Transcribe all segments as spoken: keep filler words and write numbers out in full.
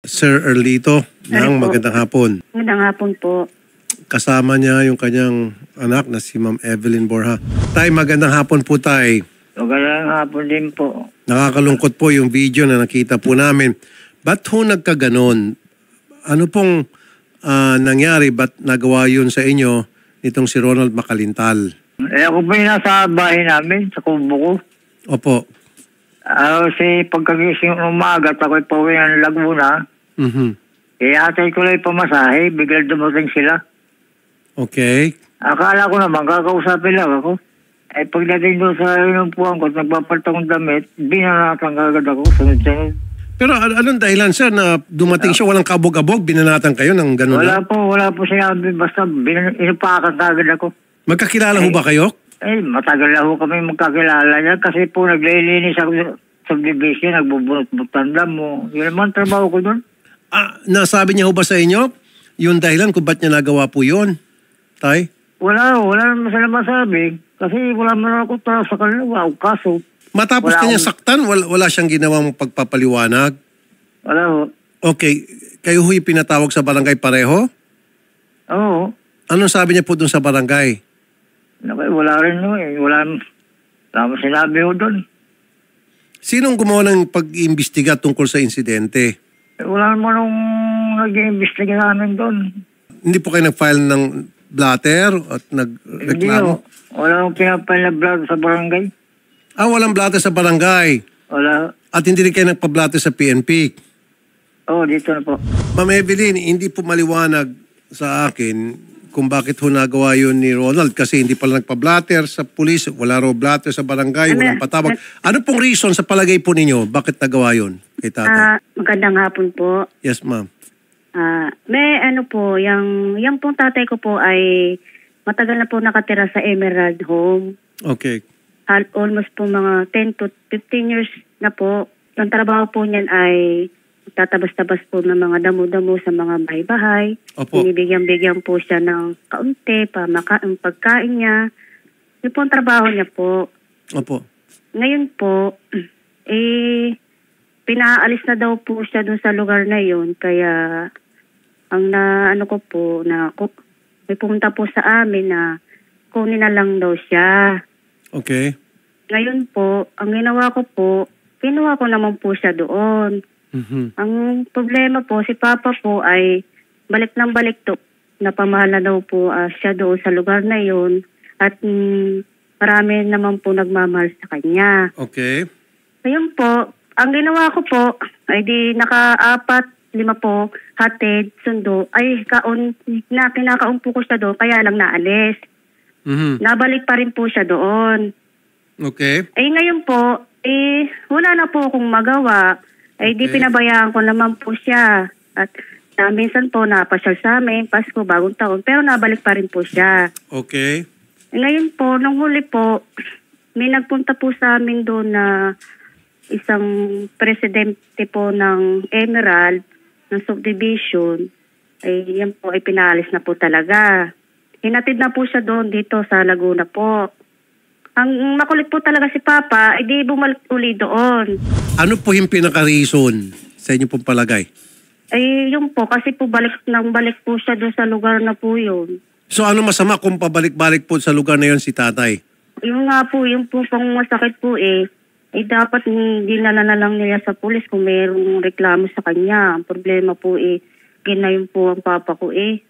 Sir Erlito ng magandang hapon. Magandang hapon po. Kasama niya yung kanyang anak na si Ma'am Evelyn Borja. Tay, magandang hapon po, Tay. Magandang hapon din po. Nakakalungkot po yung video na nakita po namin. Ba't ho nagkaganon? Ano pong uh, nangyari? Ba't nagawa yun sa inyo nitong si Ronald Macalintal? Eh ako po yung nasa bahay namin, sa kubo ko. Opo. Uh, si pagkagising ng umaga, ako'y pauwi ng Laguna. Mm-hmm. Eh atay ko lang pamasahe, bigla dumating sila. Okay. Akala ko naman, kakausapin lang ako. Eh pagdating doon sa inumpuan ko at nagpapalit akong damit, binanatan kagad ako, sunod-sunod. Pero an anong dahilan, sir, na dumating siya, walang kabog-abog, binanatan kayo ng gano'n? Wala po, wala po sinabi, basta inupakan kagad ako. Magkakilala ho ba kayo? Eh, matagal na ho kami magkakilala niya kasi po naglilinis ako sa subdivision, nagbubunot-butan lang mo. Yun naman trabaho ko doon. Ah, nasabi niya ho ba sa inyo yung dahilan kung ba't niya nagawa po yun, Tay? Wala, wala naman sila masabi. Kasi wala man ako tara sa kanila. Wow, kaso. Matapos wala kanya akong... saktan, wala, wala siyang ginawang pagpapaliwanag? Wala ho. Okay. Kayo ho'y pinatawag sa barangay pareho? Oo. Anong sabi niya po dun sa barangay? Okay, wala rin ho eh. Wala naman sinabi ho doon. Sinong gumawa ng pag-iimbestiga tungkol sa insidente? Eh, wala naman nung nag-iimbestiga namin doon. Hindi po kayo nag-file ng blatter at nag-reklamo? Hindi ho. Wala akong pinapal na vlog sa barangay. Ah, walang blatter sa barangay? Wala. At hindi rin kayo nagpa-blatter sa P N P? Oo, dito na po. Ma'am Evelyn, hindi po maliwanag sa akin kung bakit ho nagawa yun ni Ronald kasi hindi pala nagpa-blatter sa pulis, wala raw blatter sa barangay, Ano, walang patawag. Ano pong reason sa palagay po ninyo bakit nagawa yun kay tatay? Ah, magandang hapon po. Yes, ma'am. Ah, may ano po, yung yung pong tatay ko po ay matagal na po nakatira sa Emerald Home. Okay. Al almost po mga ten to fifteen years na po. Ang trabaho po niyan ay tatabas-tabas po ng mga damo-damo sa mga bahay-bahay. Opo. Binibigyan-bigyan po siya ng kaunti, pamakain, pagkain niya. Yun po ang trabaho niya po. Opo. Ngayon po, eh, pinaalis na daw po siya dun sa lugar na yun. Kaya, ang na, ano ko po, na may pumunta po sa amin na kunin na lang daw siya. Okay. Ngayon po, ang ginawa ko po, kinuha ko naman po siya doon. Mm-hmm. Ang problema po, si Papa po ay balik ng balik to. Napamahal na daw po uh, siya doon sa lugar na yun. At mm, marami naman po nagmamahal sa kanya. Okay. Ngayon po, ang ginawa ko po, ay di naka-apat, lima po, hatid, sundo, ay kaon, na, kinakaumpo ko siya doon, kaya lang naalis. Mm-hmm. Nabalik pa rin po siya doon. Okay. Eh ngayon po, eh wala na po akong magawa. Ay di Okay. pinabayaan ko naman po siya. At uh, minsan po napasyal sa amin, Pasko, bagong taon, pero nabalik pa rin po siya. Okay. Eh, ngayon po, nung huli po, may nagpunta po sa amin doon na isang presidente po ng Emerald, ng subdivision. Ay yan po ay pinalis na po talaga. Hinatid na po siya doon dito sa Laguna po. Ang makulit po talaga si Papa, ay di bumalik uli doon. Ano po yung pinaka-reason sa inyo pong palagay? Ay yun po, kasi po balik nang balik po siya doon sa lugar na po yun. So ano masama kung pabalik-balik po sa lugar na yun si tatay? Yung nga po, yung po pang masakit po eh, eh dapat dinala na lang nila sa pulis kung mayroong reklamo sa kanya. Ang problema po eh, ginayon po ang Papa ko eh.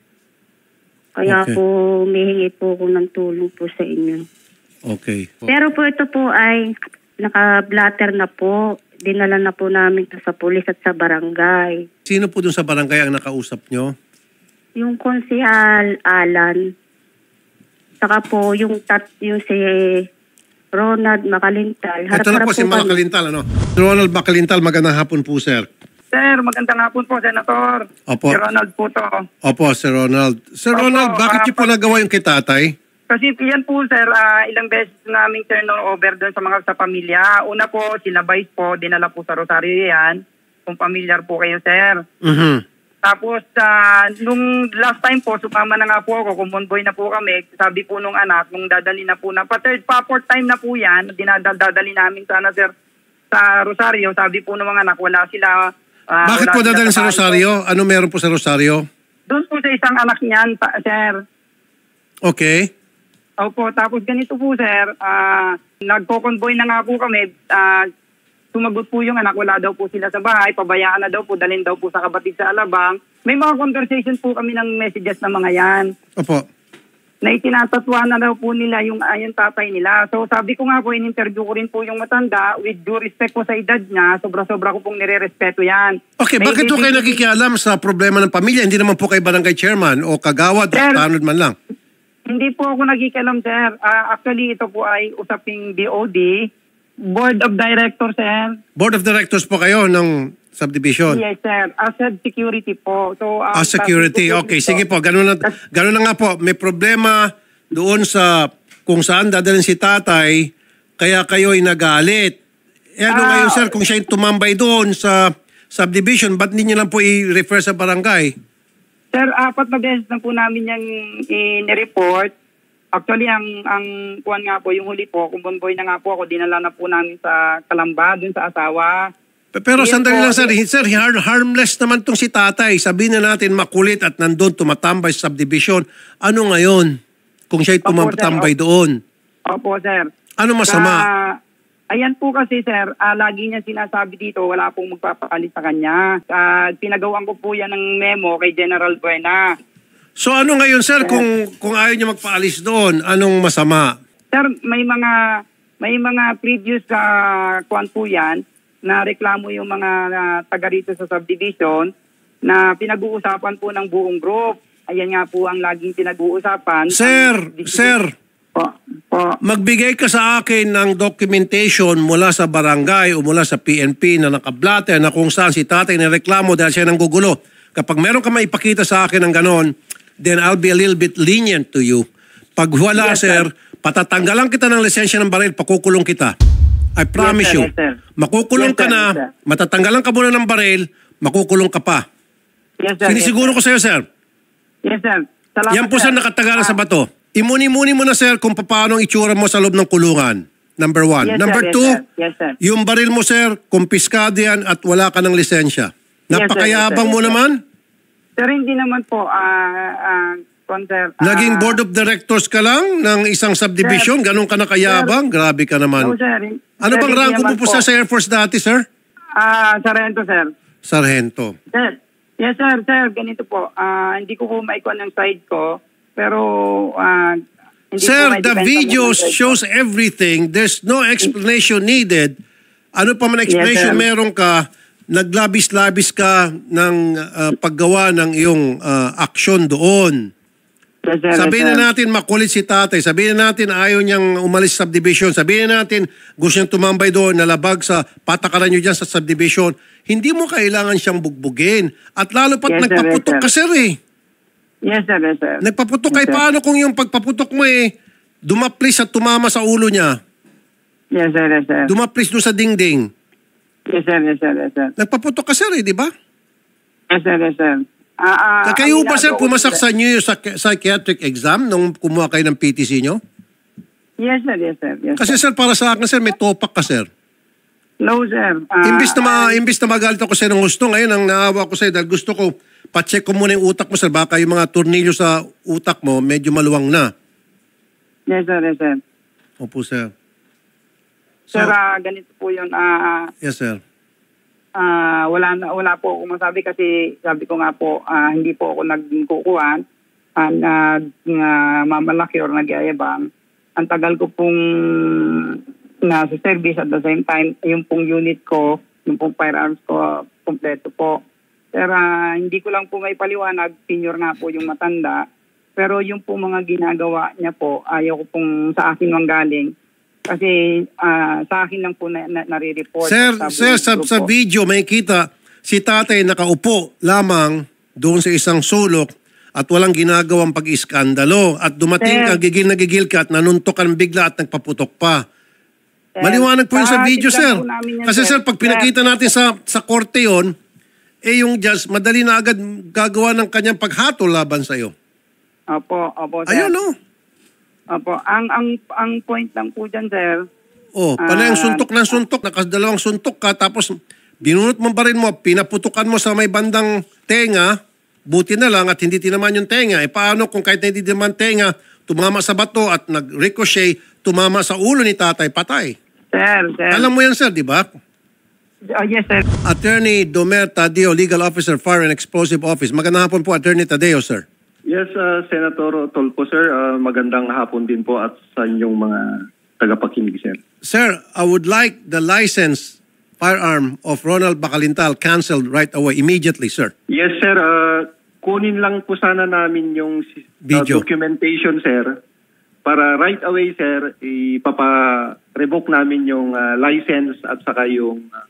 Kaya Okay. po, humihingi po ako ng tulong po sa inyo. Okay. Pero po ito po ay naka-blatter na po. Dinala na po namin to sa pulis at sa barangay. Sino po dun sa barangay ang nakausap nyo? Yung konsehal Alan. Saka po yung tat yung si Ronald Macalintal. Ito na po si Macalintal, ano? Ronald Macalintal, magandang hapon po, sir. Sir, magandang hapon po, Senator. Opo. Si Ronald po to. Opo, Sir Ronald. Sir Opo, Ronald, bakit uh, niyo po nagawa yung kay tatay? Kasi yan po, sir, uh, ilang beses naming turnover doon sa mga sa pamilya. Una po, sila Vice po, dinala po sa Rosario yan. Kung familiar po kayo, sir. Mm-hmm. Tapos, uh, nung last time po, sumama na nga po ako, kumonboy na po kami. Sabi po nung anak, nung dadali na po na, pa third, pa fourth time na po yan, dinadali namin sana, sir, sa Rosario. Sabi po ng mga anak, wala sila Ah, Bakit wala po sila dadalhin sa bahay Rosario? Ano meron po sa Rosario? po. Doon po sa isang anak niyan, pa, sir. Okay. Opo, tapos ganito po, sir. Ah, nagko-convoy na nga po kami. Ah, sumagot po yung anak, wala daw po sila sa bahay. Pabayaan na daw po, dalhin daw po sa kapatid sa Alabang. May mga conversation po kami ng messages na mga yan. Opo. Na itinatatwa na daw po nila yung ayong tatay nila. So sabi ko nga po, in-interview ko rin po yung matanda, with due respect po sa edad niya, sobra-sobra ko pong nire-respeto yan. Okay, May bakit po kayo ibig- nakikialam sa problema ng pamilya? Hindi naman po kayo barangay chairman o kagawad o Sir. tanod man lang. Hindi po ako nagkikalam, sir. Ah, actually, ito po ay usaping B O D, Board of Directors, sir. Board of Directors po kayo ng subdivision. Yes, sir. Asset security po. So, ah, Ah, security. sabi ko po Okay, dito- sige po. Ganun na, ganun na nga po. May problema doon sa kung saan dadalhin si tatay, kaya kayo ay nagalit. Eh ano Ah, ngayon, sir, kung siya yung tumambay doon sa subdivision, ba't hindi niyo lang po i-refer sa barangay? Sir, apat na beses na po namin yung in-report. Actually, ang ang kuwan nga po, yung huli po, kung bonboy na nga po ako, dinala na po namin sa Kalamba, dun sa asawa. Pe- Pero Yes sandali po. lang, sir. Sir, har- harmless naman tong si tatay. Sabihin na natin makulit at nandun tumatambay sa subdivision. Ano ngayon kung siya'y Opo, sir. tumatambay doon? Opo, sir. Ano masama? Sa- ayan po kasi, sir, ah, lagi niya sinasabi dito, wala pong magpapakalit sa kanya. Ah, pinagawan ko po yan ng memo kay General Buena. So ano ngayon, sir, kung kung ayaw niya magpaalis doon, anong masama? Sir, may mga may mga previous sa kuan po yan na reklamo yung mga ah, taga rito sa subdivision na pinag-uusapan po ng buong group. Ayan nga po ang laging pinag-uusapan. Sir, Ang- sir, Po, po. magbigay ka sa akin ng documentation mula sa barangay o mula sa P N P na nakablatter na kung saan si tatay nireklamo dahil siya nang gugulo. Kapag meron ka maipakita sa akin ng ganon, then I'll be a little bit lenient to you. Pag wala, Yes, sir, sir. patatanggalan kita ng lisensya ng baril, pakukulong kita. I promise sir, you. yes, sir. Makukulong Yes, ka sir, na, yes, sir. matatanggalan ka muna ng baril, makukulong ka pa. Yes, sir. Sinisiguro ko yes, sa iyo, sir. Yes, sir. Salamat, Yan po, sir, nakatagalan sa Ah, bato. Imuni-muni mo na, sir, kung paano ang itsura mo sa loob ng kulungan. Number one. Yes, sir, Number yes, two, sir. Yes, sir. yung baril mo, sir, kumpiskado yan at wala ka ng lisensya. Yes, sir, Napakayabang yes, sir, mo yes, sir. naman. Sir, hindi naman po, ah, ah, kuwan, sir. ah, Naging board of directors ka lang ng isang subdivision. Ganun ka nakayabang. Grabe ka no, naman. sir. Ano Sir, bang hindi rango mo naman po sa Air Force dati, sir? Ah, Sarento, sir. Sargento. Sir, yes, sir, sir, ganito po. Ah, hindi ko po maikuan ng side ko, pero ah, hindi Sir, po the ma-depend video ang side ko. shows everything. There's no explanation needed. Ano pa man explanation Yes, sir. meron ka, naglabis-labis ka ng ah, paggawa ng iyong ah, aksyon doon. Yes, sir, Sabihin yes, sir. na natin makulit si tatay. Sabihin na natin ayaw niyang umalis sa subdivision. Sabihin na natin gusto niyang tumambay doon, nalabag sa patakaran niyo dyan sa subdivision. Hindi mo kailangan siyang bugbugin. At lalo pat Yes, sir, nagpaputok yes, ka, sir eh. Yes, sir, yes, sir. Nagpaputok Yes, kay sir. paano kung yung pagpaputok mo eh, dumaplis at tumama sa ulo niya. Yes, sir, yes, sir. Dumaplis doon sa dingding. Yes, sir, yes, sir, yes, sir. Nagpaputok ka, sir eh, di ba? Yes, sir, yes, sir. Ah, ah, Kayo ang ba, sir, ginagawa ko, pumasak sir. sa New Year psych- psychiatric exam nung kumuha kayo ng P T C nyo? Yes, sir, yes, sir. Yes, Kasi, sir. sir, para sa akin, sir, may topak ka, sir. No, sir. Ah, Imbis na, ma, ah, imbis na magalit ako sa'yo ng gusto, ngayon ang naawa ko sa'yo dahil gusto ko, pacheck ko muna yung utak mo, sir. Baka yung mga tornilyo sa utak mo, medyo maluwang na. yes, sir, yes, sir. Opo, sir. Sir, ah, ganito po yun. Ah, Yes, sir. ah, wala na, wala po ako masabi kasi sabi ko nga po, ah, hindi po ako nagkukuhan, ah, nag uh, mamalaki or nagyayabang. Ang tagal ko pong nasa service at the same time, yung pong unit ko, yung pong firearms ko, kompleto po. Pero ah, hindi ko lang po may paliwanag, senior nga po yung matanda. Pero yung po mga ginagawa niya po, ayaw ko pong sa akin manggaling. Kasi ah, sa akin lang po na, na, nare-report. Sir, Sa sir, buong sa, grupo. sa video may kita si tatay nakaupo lamang doon sa isang sulok at walang ginagawang pag-iskandalo. At dumating Sir. ka, gigil na gigil ka at nanuntokan bigla at nagpaputok pa. Sir, Maliwanag po yun sa ah, video, tignan sir. po namin yan, Kasi, sir, pag pinakita natin sa sa korte yon, eh yung judge, madali na agad gagawa ng kanyang paghatol laban sa'yo. Opo, opo, sir. Ayun, no? Opo, ang ang ang point lang po dyan, sir. Oh, panay ang Ah, suntok ng suntok, nakadalawang suntok ka, tapos Binunot mo pa rin mo, pinaputukan mo sa may bandang tenga, buti na lang at hindi tinaman yung tenga. E paano kung kahit na hindi tinaman tenga, tumama sa bato at nag-ricochet, tumama sa ulo ni tatay, patay. Sir, sir. Alam mo yan, sir, di ba? Ah, yes, sir. Attorney Domer Tadeo, Legal Officer, Fire and Explosive Office. Magandang hapon po, Attorney Tadeo, sir. Yes, uh, Senator Tolpo, sir. Uh, magandang hapon din po at sa inyong mga tagapakinig, sir. Sir, I would like the license firearm of Ronald Bacalintal canceled right away, immediately, sir. Yes, sir. Uh, kunin lang po sana namin yung uh, Video. documentation, sir. Para right away, sir, ipapa-revoke namin yung uh, license at saka yung uh,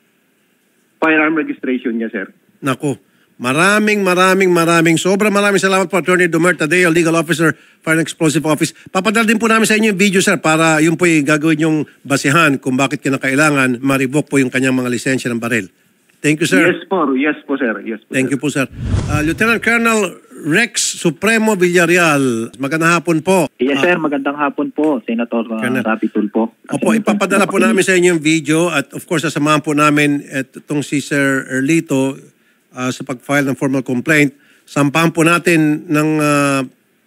firearm registration niya, sir. Naku, maraming, maraming, maraming, sobrang maraming salamat po, Attorney Domer Tadeo, Legal Officer, Fire and Explosive Office. Papadala din po namin sa inyo yung video, sir, para yun po yung gagawin yung basihan kung bakit kinakailangan ma-revoke po yung kanyang mga lisensya ng baril. Thank you, sir. Yes po. Yes po, sir. Yes po, Thank sir. you po, sir. Uh, Lieutenant Colonel Rex Supremo Villarreal, magandang hapon po. Yes, sir. Magandang hapon po, Senator uh, Colonel. Rapi Tulfo. Opo, ipapadala po namin sa inyo yung video at of course, sasamahan po namin itong si Sir Erlito uh, sa pag-file ng formal complaint. Sampahan po natin ng uh,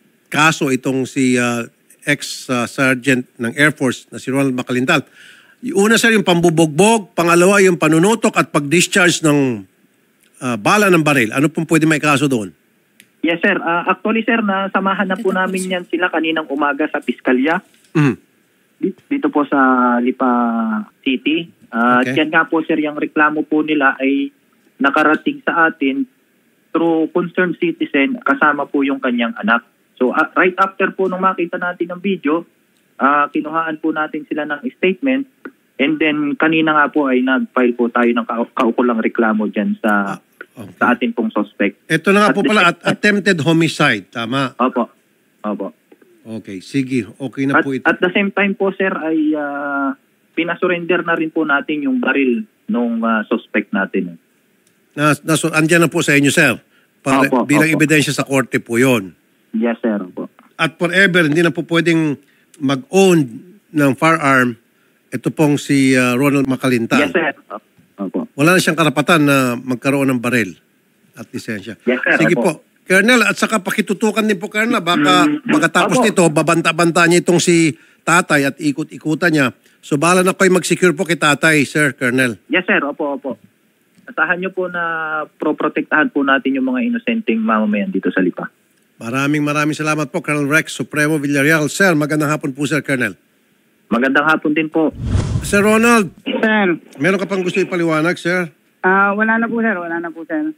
kaso itong si uh, ex-sergeant ng Air Force na si Ronald Bacalintal. Yung una, sir, yung pambubogbog. Pangalawa, yung panunutok at pag-discharge ng uh, bala ng baril. Ano pong pwede may kaso doon? Yes, sir. Uh, actually, sir, nasamahan na po namin yan sila kaninang umaga sa Piskalya. Mm. Dito po sa Lipa City. Uh, Okay. Yan nga po, sir, yung reklamo po nila ay nakarating sa atin through concerned citizen kasama po yung kanyang anak. So, uh, right after po nung makita natin ng video, uh, kinuhaan po natin sila ng statement and then kanina nga po ay nag-file po tayo ng kau- kaukulang reklamo dyan sa, Okay. sa atin pong suspect. Ito na nga At po the pala, same at attempted homicide. Tama. Opo. Opo. Okay, sige. Okay na At, po ito. at the same time po, sir, ay uh, pinasurrender na rin po natin yung baril nung uh, suspect natin. Na, na, so, andyan na po sa inyo, sir. Para, Opo, bilang opo. ebidensya sa korte po yon. Yes, sir. Opo. At forever, hindi na po pwedeng mag-own ng firearm ito pong si uh, Ronald Bacalintal. Yes, sir. Opo. Wala na siyang karapatan na magkaroon ng baril at lisensya. Yes, sir. Sige Opo. po. Colonel, at saka pakitutukan din po, Colonel, baka pagkatapos Opo. nito, babanta-banta niya itong si tatay at ikot-ikutan niya. So, bahala na kayo mag-secure po kay tatay, Sir Colonel. Yes, sir. Opo, opo. Asahan niyo po na pro-protektahan po natin yung mga inosenteng mamamayan dito sa Lipa. Maraming maraming salamat po, Colonel Rex Supremo Villarreal. Sir, magandang hapon po, Sir Colonel. Magandang hapon din po. Sir Ronald, Sir, meron ka pang gusto ipaliwanag, Sir? ah wala na po, sir. Wala na po, sir.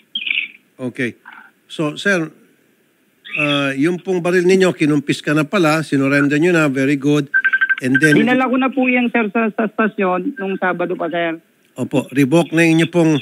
Okay. So, Sir, uh, yung pong baril ninyo, kinumpis ka na pala, sinurrender nyo na, very good. And then, Dinala ko na po yan, sir, sa, sa stasyon nung Sabado pa, sir. opo, revoke na inyo pong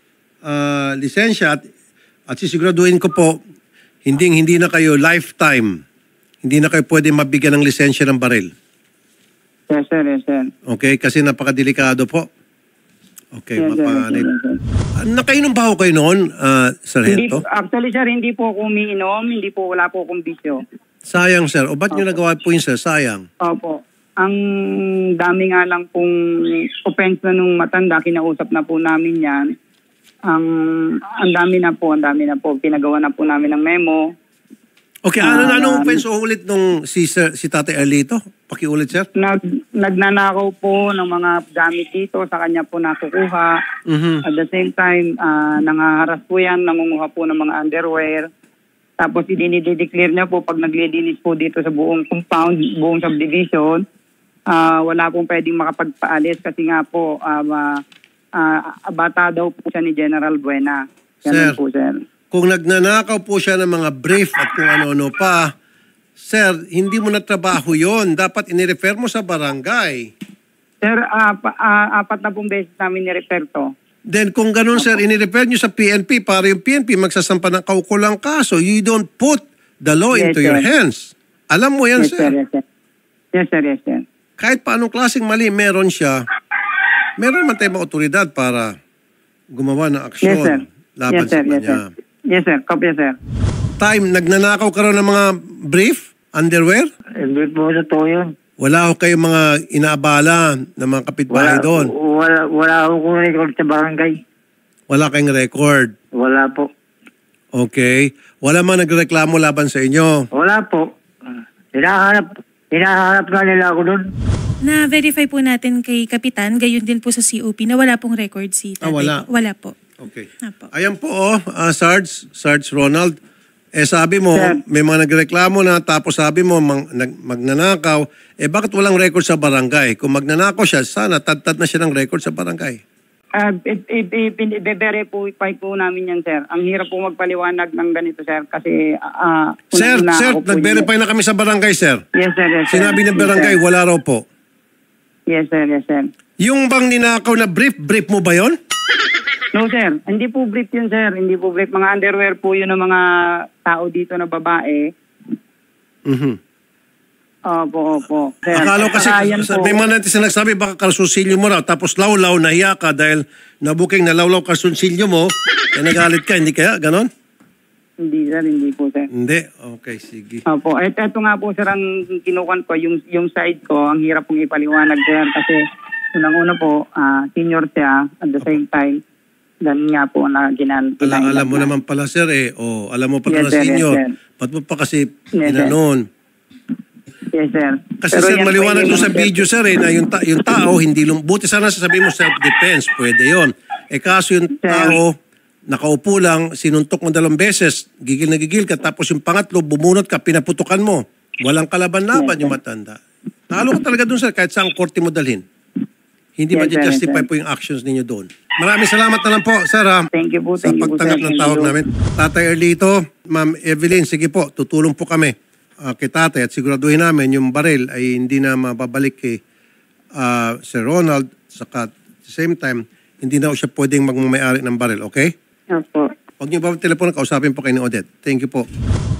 uh, lisensya at, at sisiguraduhin ko po, hindi, hindi na kayo lifetime, hindi na kayo pwede mabigyan ng lisensya ng baril. Yes, sir. Yes, sir. Okay? Kasi napakadelikado po. Okay, Yes, sir. Yes, mapanganib. sir, yes, sir. Uh, nakainom ba ako kayo noon, uh, Hindi, Sargento? actually, sir, hindi po ako umiinom. Hindi po, wala po akong bisyo. Sayang, sir. O ba't nyo nagawa po yun, sir? Sayang. Opo. Ang dami nga lang pong offense na nung matanda, kinausap na po namin yan. Ang ang dami na po, ang dami na po. Pinagawa na po namin ng memo. Okay, ano Ah, na anong offense ulit nung si, sir, si Tatay Erlito? Pakiulit, sir. Nag, nagnanakaw po ng mga gamit dito, sa kanya po nakukuha. Mhm. At the same time, uh, nangaharas po yan, nangunguha po ng mga underwear. Tapos idinideclare niya po pag naglilinis po dito sa buong compound, buong subdivision, uh, wala pong pwedeng makapagpaalis kasi nga po, uh, uh, uh, bata daw po siya ni General Buena. Ganun Sir. po, sir. Kung nagnanakaw po siya ng mga brief at kung ano-ano pa, sir, hindi mo na trabaho yon. Dapat inirefer mo sa barangay. Sir, uh, pa, uh, apat na pong beses namin ni-refer to. Then kung ganun, sir, inirefer nyo sa P N P para yung P N P magsasampa ng kaukulang kaso. You don't put the law Yes, into sir. your hands. Alam mo yan, Yes, sir. sir. Yes, sir. Yes, sir. Yes, sir. Kahit paanong klaseng mali meron siya, meron man tayong mga otoridad para gumawa ng aksyon Yes, sir. laban Yes, sir. sa Yes, kanya. sir. Yes, sir. Copy, sir. Time, nagnanakaw ka raw ng mga brief, underwear? Hindi po sa to yun. Wala ho kayong mga inaabala ng mga kapitbahay Wala, doon? wala, wala akong record sa barangay. Wala kayong record? Wala po. Okay. Wala man nagreklamo laban sa inyo? Wala po. Hinahanap, hinahanap nga nila ako doon. Na-verify po natin kay Kapitan, gayon din po sa C O P na wala pong record si tatay. Ah, wala? Po. Wala po. Okay. Apo. Ayan po, oh, uh, Sarge, Sarge Ronald. Eh sabi mo, Sir. may mga nagreklamo na tapos sabi mo mang, nag, magnanakaw. Eh bakit walang record sa barangay? Kung magnanakaw siya, sana tad-tad na siya ng record sa barangay. Uh, i-verify po, po namin yan, sir. Ang hirap po magpaliwanag ng ganito, sir, kasi... Uh, Sir, una-una sir, ako po nag-verify yun. na kami sa barangay, sir. Yes, sir, yes, sir. Sinabi ng barangay, Yes, sir. wala raw po. Yes, sir, yes, sir. Yung bang ninakaw na brief, brief mo ba yon? No, sir. Hindi po brief yun, sir. Hindi po brief. Mga underwear po yun ng mga tao dito na babae. Mhm. Opo, opo. Sir, Akala ko kasi, saka yan po- may mga natin nagsabi, baka kalsusilyo mo raw, tapos lawlaw, nahiya ka dahil nabuking na lawlaw kalsusilyo mo, eh nagalit ka, hindi kaya? Ganon? Hindi, sir. Hindi po, sir. Hindi? Okay, sige. Opo. Et, eto nga po, sir, ang kinukuhan ko, yung, yung side ko, ang hirap pong ipaliwanag, sir, kasi unang-una po, ah, senior siya, at the same time, ganun nga po na ginan. Ala, ginailan alam mo na. naman pala, sir, eh. O, alam mo pala Yes, na sir, yes, senior. sir. Ba't mo pa kasi Yes, ginanon? Yes, sir. Kasi Pero sir, yan po maliwanag yung doon sa mga- video, sir, eh, na yung, ta- yung tao, hindi lum... Buti sana sasabihin mo self-defense, pwede yon. Eh kaso yung Sir. tao, nakaupo lang, sinuntok mo dalawang beses, gigil na gigil ka, tapos yung pangatlo, bumunot ka, pinaputukan mo. Walang kalaban-laban yung matanda. Talo ka talaga doon, sir, kahit saan korte mo dalhin. Hindi Yes, sir, ma-justify yes, sir. po yung actions ninyo doon. Maraming salamat na lang po, sir, ha, Thank you po, sa thank you po, pagtanggap sir. ng Thank tawag you. namin. Tatay Erlito, Ma'am Evelyn, sige po, tutulong po kami uh, kay tatay at siguraduhin namin yung baril ay hindi na mababalik kay uh, Sir Ronald, saka at the same time, hindi na siya pwedeng magmamayari ng baril, okay? Opo. Huwag niyo ba telepono, kausapin po kayo ni Odette. Thank you po.